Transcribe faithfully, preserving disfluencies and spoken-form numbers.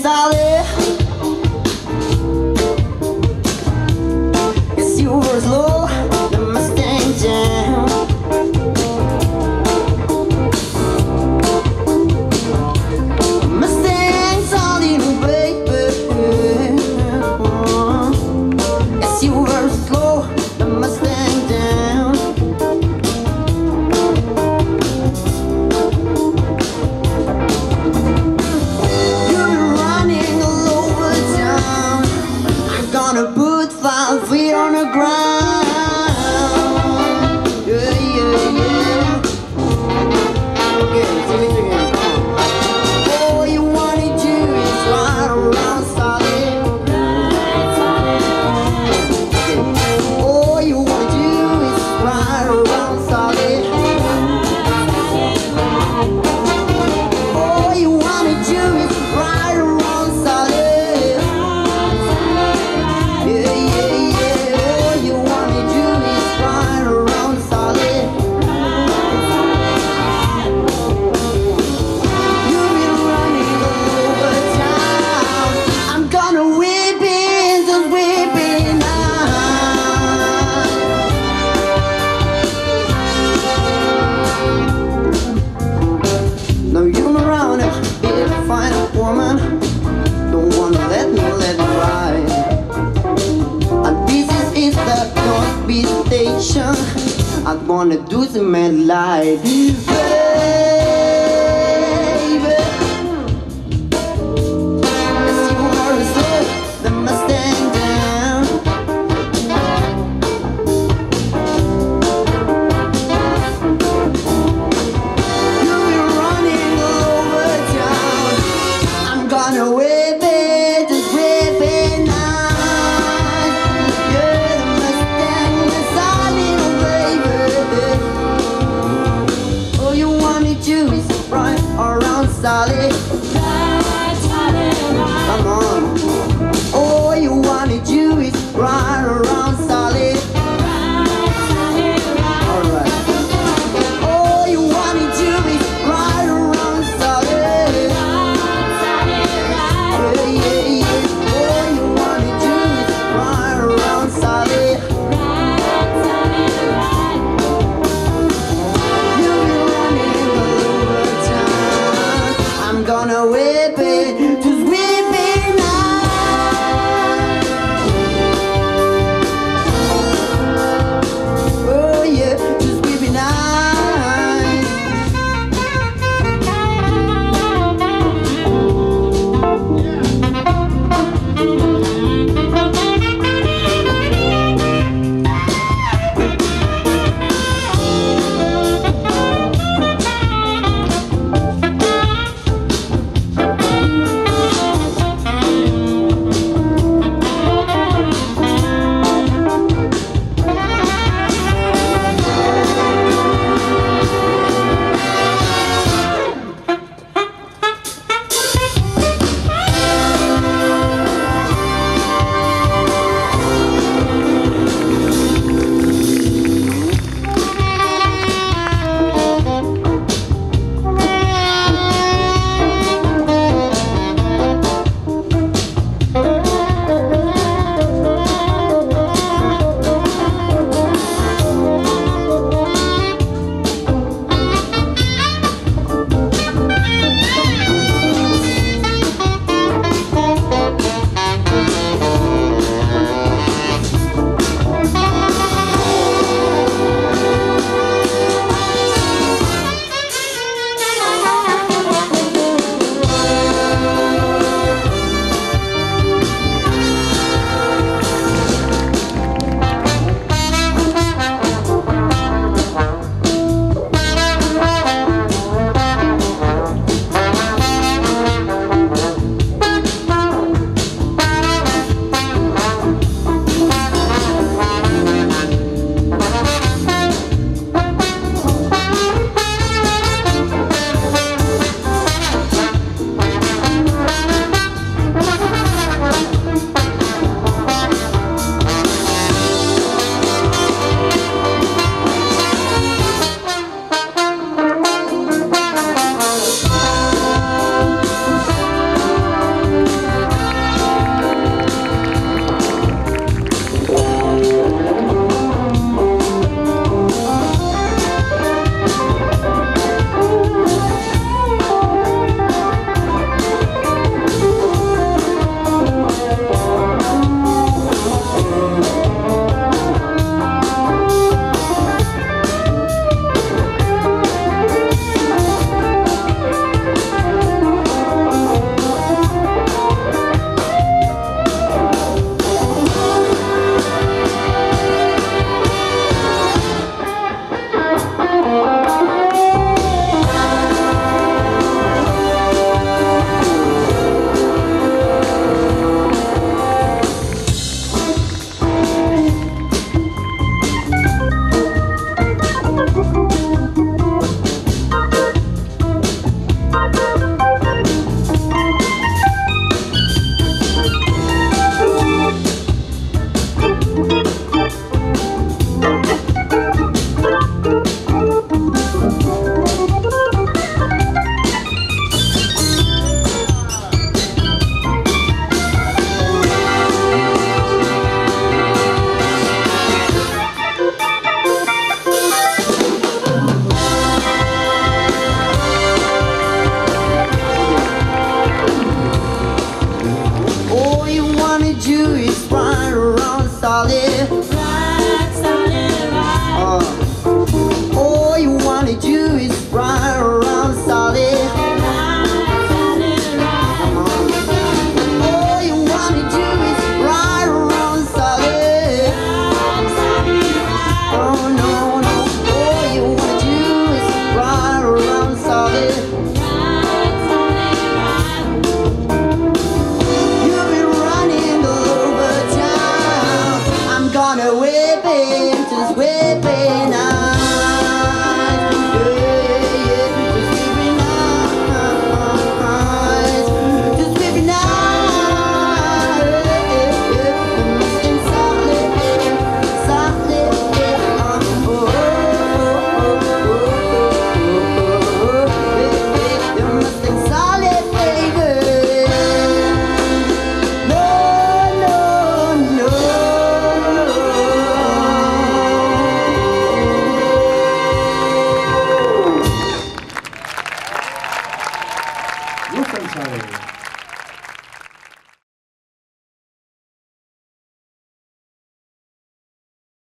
solid. Yes, you were slow, the Mustang Jam. Mustang solid, baby. Yes, you were slow, the Mustang Jam. Gonna put five feet on the ground. Yeah, yeah, yeah. Okay, sing it again. Come on. All you wanna do is ride around solid. Okay. All you wanna do is ride around solid. All you wanna do is ride around solid. Woman, don't wanna let me let me ride. And this is, is the North Beach station. I wanna do some mad life, baby. Yes, you are slow, the Mustang down. You'll be running over town. Gonna whip it, just whip it nice. Yeah, the Mustang is solid, baby. All you wanna do is ride around solid. Come on. All you wanna do is ride around solid. Alright. All you wanna do is ride around solid. Yeah, valley.